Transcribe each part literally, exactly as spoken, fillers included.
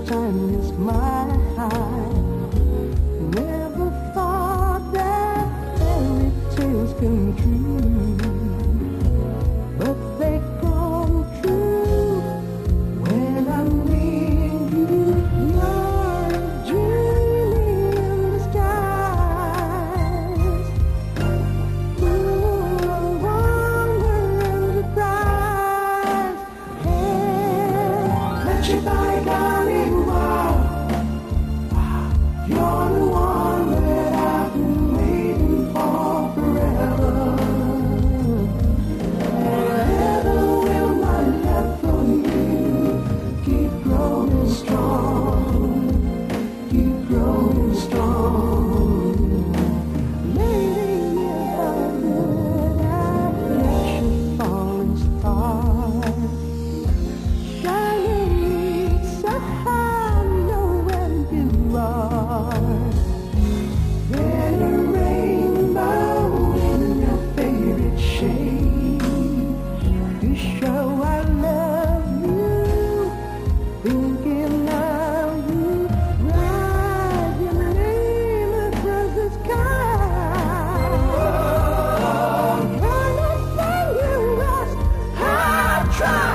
time is my high. Never thought that fairy tales come true, but they come true when I'm near you. You're dreaming in the skies, full of wonder and surprise. And let you by, darling, wow, you're the one that I've been waiting for forever. Forever will my love for you keep growing strong, keep growing strong. Lady, if I could, I'd let you falling star, shining so high, know where you are. Then a rainbow in your favorite shade to show I love you, thinking of you. Write your name across the sky. Anything you ask, I'll try.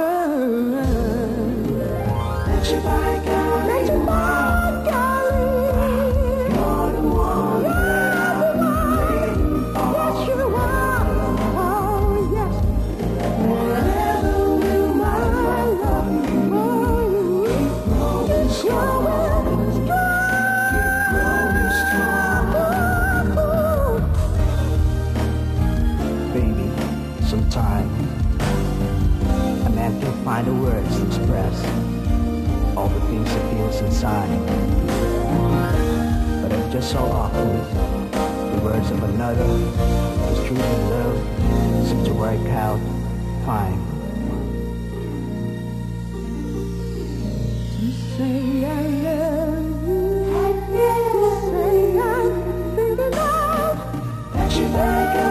Let you by, darling, let you by, darling. You're the one that I've been waiting for. Yes, you are. Oh, yes. Forever will my love you. Keep growing strong. Keep growing strong. Baby, sometimes a man can find the words to express all the things he feels inside. But it's just so often the words of another who's truly love seem to work out fine. To say I love you, to say I'm thinking of that you like